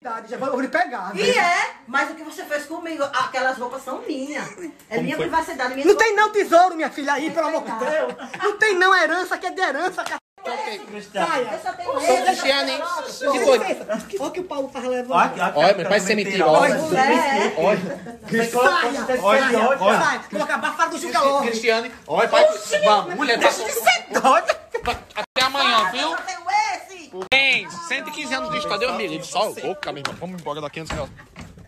Já vou lhe pegar, E mas o que você fez comigo, aquelas roupas são minhas. É minha privacidade, minha Não tem não tesouro, minha filha, aí, pelo amor de Deus. Não tem não herança, que é de herança, cara. Saia. Eu só tenho Ô, esse. Cristiane, hein? Olha o que o Paulo tava levando. Olha, mas parece ser mentirosa. Sai, coloca abafado do Juca logo. Cristiane, olha, pai. Vamos, mulher, tá até amanhã, viu? Eu só tenho esse. Tem 115 anos de história, Deus me livre. Só louca, meu irmão. Vamos embora daqui antes dela.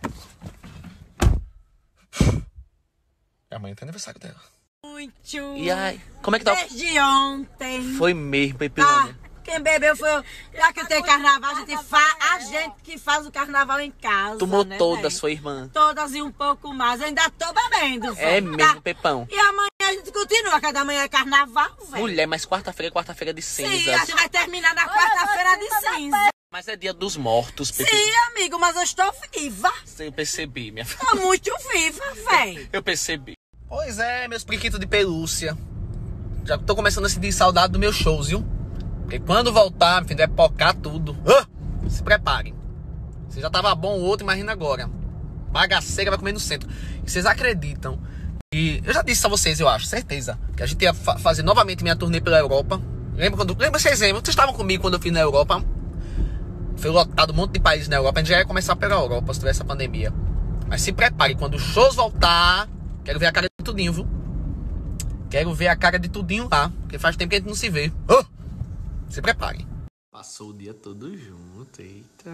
É amanhã, tem aniversário dela. Muito. E aí, como é que tá? Desde ontem. Foi mesmo, Pepe. Tá. Quem bebeu foi eu. Já que tem carnaval, a gente que faz o carnaval em casa. Tomou né, toda, velho? sua irmã. Todas e um pouco mais. Eu ainda tô bebendo. É velho, mesmo, tá? Pepão. E amanhã a gente continua, cada manhã é carnaval, velho. Mulher, mas quarta-feira é quarta-feira de Sim, a cinzas. gente vai terminar na quarta-feira de cinza. Mas é dia dos mortos, Pepe. Sim, amigo, mas eu estou viva. Eu percebi, minha filha. Tô muito viva, velho. Eu percebi. Pois é, meus periquitos de pelúcia. Já tô começando a sentir saudade dos meus shows, viu? Porque quando voltar, meu filho, vai pocar tudo. Se preparem. Se já tava bom o outro, imagina agora. Bagaceira vai comer no centro. E vocês acreditam que... Eu já disse a vocês, eu acho, certeza, que a gente ia fazer novamente minha turnê pela Europa. Lembra vocês lembram? Vocês estavam comigo quando eu fiz na Europa? Foi lotado um monte de países na Europa. A gente já ia começar pela Europa se tivesse a pandemia. Mas se prepare, quando os shows voltar... Quero ver a cara de tudinho, viu? Quero ver a cara de tudinho lá. Porque faz tempo que a gente não se vê. Se preparem. Passou o dia todo junto, eita.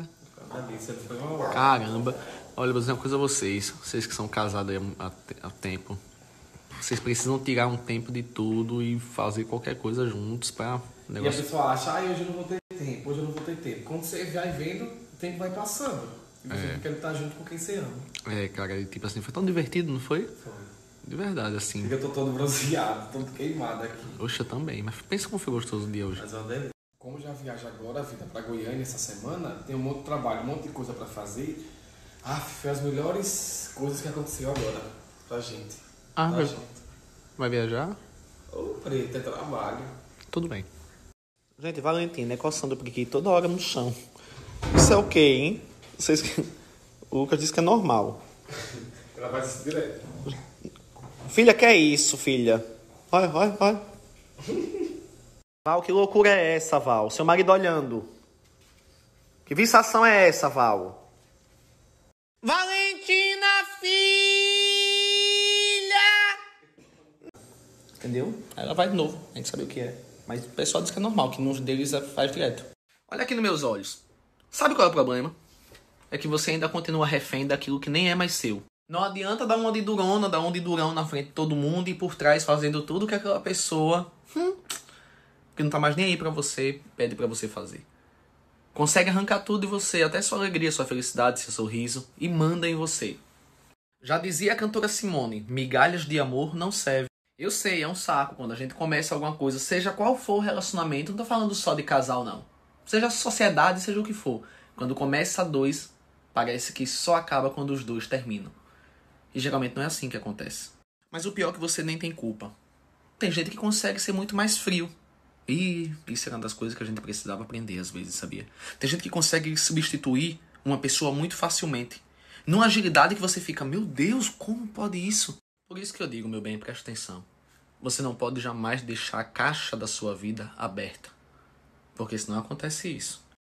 Caramba. Olha, vou dizer uma coisa a vocês. Vocês que são casados aí há tempo. Vocês precisam tirar um tempo de tudo e fazer qualquer coisa juntos pra... E a pessoa acha, hoje eu não vou ter tempo, hoje eu não vou ter tempo. Quando você vai vendo, o tempo vai passando. E você não quer estar junto com quem você ama. É, cara, tipo assim, foi tão divertido, não foi? Foi. De verdade, assim. Eu tô todo bronzeado, todo queimado aqui. Oxe, eu também. Mas pensa como foi gostoso o dia hoje. Mas é uma delícia. Como já viajo agora, vida, pra Goiânia essa semana, tem um monte de trabalho, um monte de coisa pra fazer. Foi as melhores coisas que aconteceu agora pra gente. Vai viajar? Ô, preto, é trabalho. Tudo bem. Gente, Valentina é coçando o periquito toda hora no chão. Isso é o quê, hein? Vocês... O Lucas disse que é normal. Ela faz isso direto. Filha, que é isso, filha? Olha. Val, que loucura é essa, Val? Seu marido olhando. Que viçação é essa, Val? Valentina, filha! Entendeu? Aí ela vai de novo. A gente sabe o que é. Mas o pessoal diz que é normal, que nos deles faz direto. Olha aqui nos meus olhos. Sabe qual é o problema? É que você ainda continua refém daquilo que nem é mais seu. Não adianta dar uma de durona, dar um de durão na frente de todo mundo e por trás fazendo tudo que aquela pessoa que não tá mais nem aí pra você, pede pra você fazer. Consegue arrancar tudo de você, até sua alegria, sua felicidade, seu sorriso, e manda em você. Já dizia a cantora Simone, migalhas de amor não servem. Eu sei, é um saco quando a gente começa alguma coisa, seja qual for o relacionamento, não tô falando só de casal não. Seja sociedade, seja o que for. Quando começa a dois, parece que só acaba quando os dois terminam. E geralmente não é assim que acontece. Mas o pior é que você nem tem culpa. Tem gente que consegue ser muito mais frio. E isso era uma das coisas que a gente precisava aprender às vezes, sabia? Tem gente que consegue substituir uma pessoa muito facilmente. Numa agilidade que você fica, meu Deus, como pode isso? Por isso que eu digo, meu bem, presta atenção. Você não pode jamais deixar a caixa da sua vida aberta. Porque senão acontece isso.